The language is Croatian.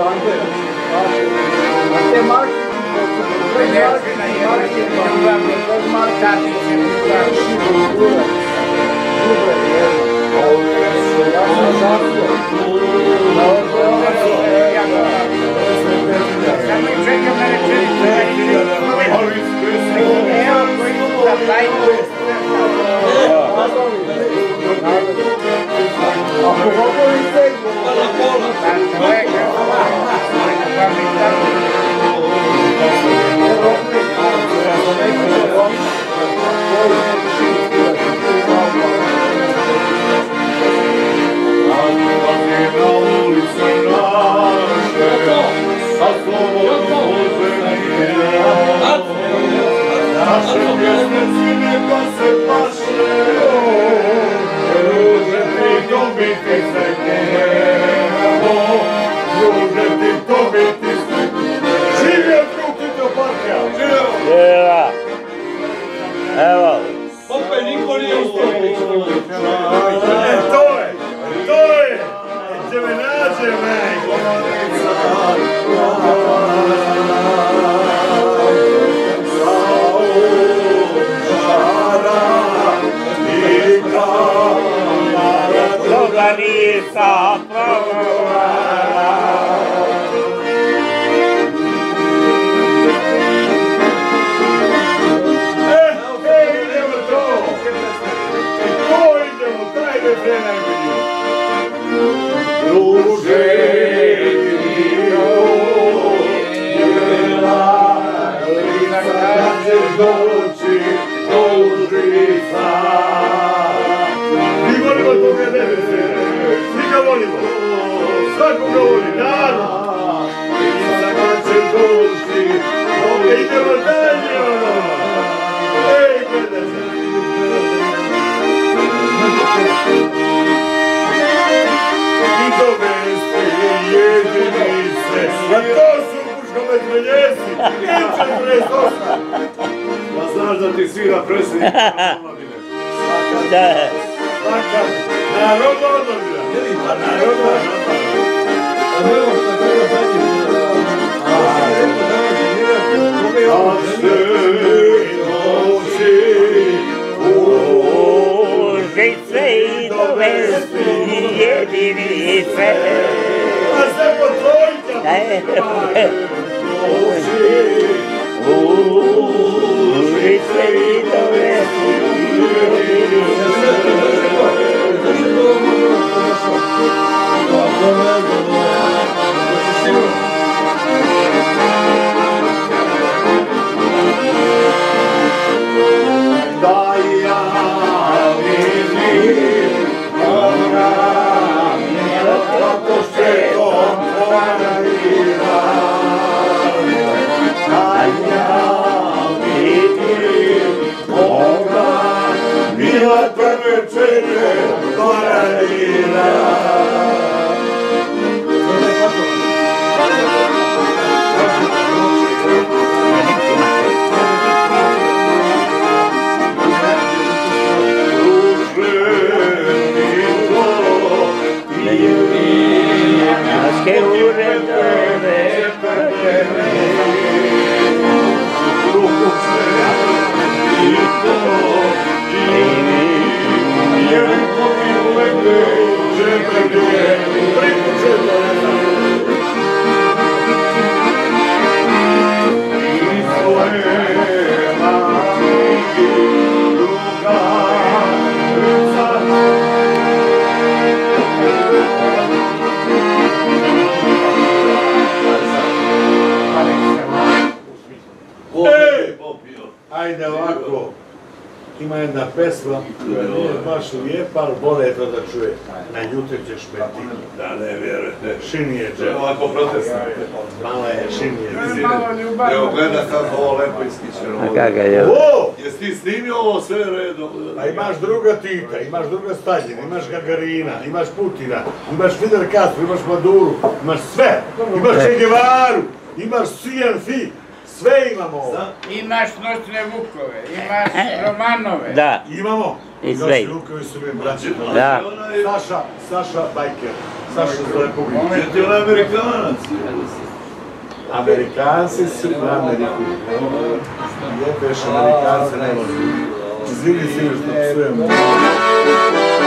Ajde ovako, ima jedna pesma koja nije baš lijepa, ali bolje to da čuje. Na jutre ćeš peti. Da, ne vjerujete. Šinijeđe. Ovako protestno. Mala je šinijeđe. Evo gleda kako ovo lepo iskičeno. A kakav je? Jesi ti snimio ovo sve redom? A imaš druga Tita, imaš druga Staljina, imaš Gagarina, imaš Putina, imaš Fidel Castro, imaš Maduru, imaš sve. Imaš Che Guevaru, imaš CNC. Sve imamo ovo. Imaš noćne vukove, imaš romanove. Da. Imamo. I sve. Noćni vukovi su mi braći. Da. Saša Bajker. Saša zove publiku. Jer ti on Amerikanac. Amerikanci su na Ameriku. Jebeš, Amerikanci ne voli. Izvini, što psujem.